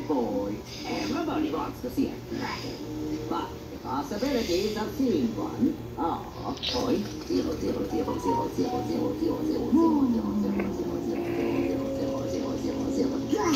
boy. Everybody wants to see a dragon. But the possibilities of seeing one are 0.0000000000000000000000000000000000000000000000000000000000000000000000000000000000000000000000000000000000000000000000000000000000000000000000000000000000000000000000000000000000000000000000000000000000000000000000000000000000000000000000000000000000000000000000000000000000000000000000000000000000000000000000000000000000000000000000000000000000000000000